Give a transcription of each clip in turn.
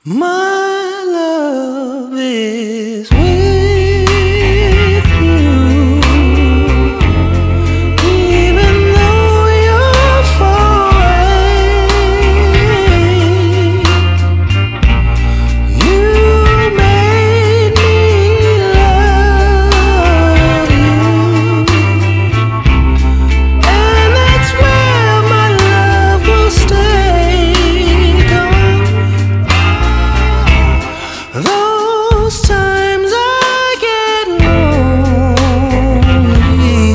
My love is with you, even though you're far away. You made me love you, and that's where my love will stay. Gone. Those times I get lonely,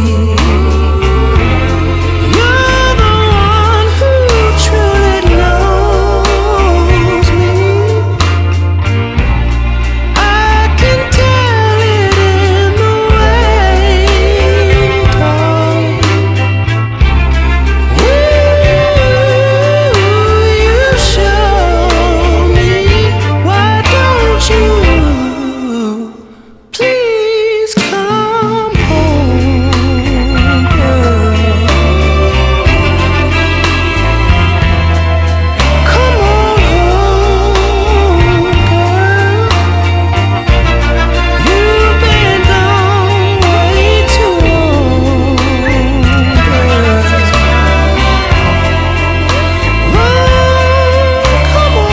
you're the one who truly knows me. I can tell it in the way you talk. You show me. Why don't you please come home, girl? Come on home, girl. You've been gone way too long, girl. Oh, come on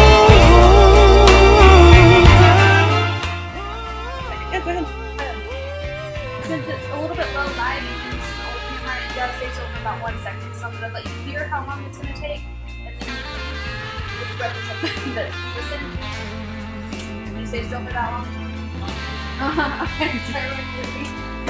home, Yeah, go ahead. Since it's a little bit low live, you can just open your mic. You gotta stay still for about 1 second. So I'm gonna let you hear how long it's gonna take, and then you can represent the listen. Can you stay still for that long? Okay, Tyrone, please.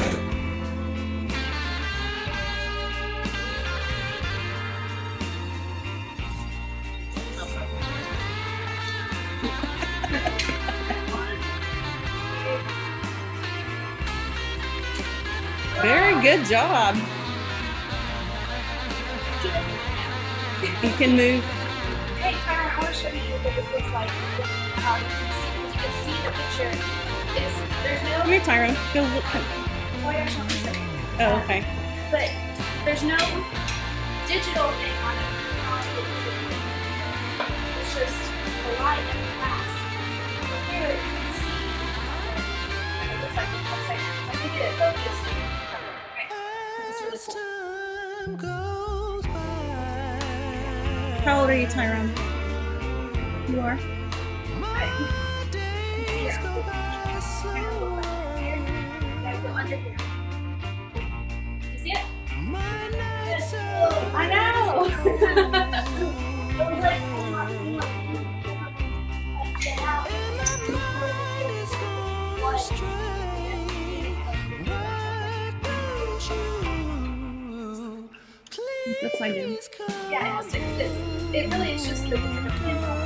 Very good job. You can move. Hey, Tyrone, I want to show you what this looks like. How you can see the picture. There's no. Come here, Tyrone. Go look. Oh, yeah, there's no picture. Oh, okay. But there's no digital thing on it. It's just the light and the glass. But here you can see. And it looks like it's upside down. So I think it focus. Okay. This is really cool. time goes by. How old are you, Tyrone? You are? My days go by so gotta go under here. You see it? my nights I know! It was like, get out. and my mind is gone astray. Why don't you It's upside down. please come? Yeah, it really is just the pin.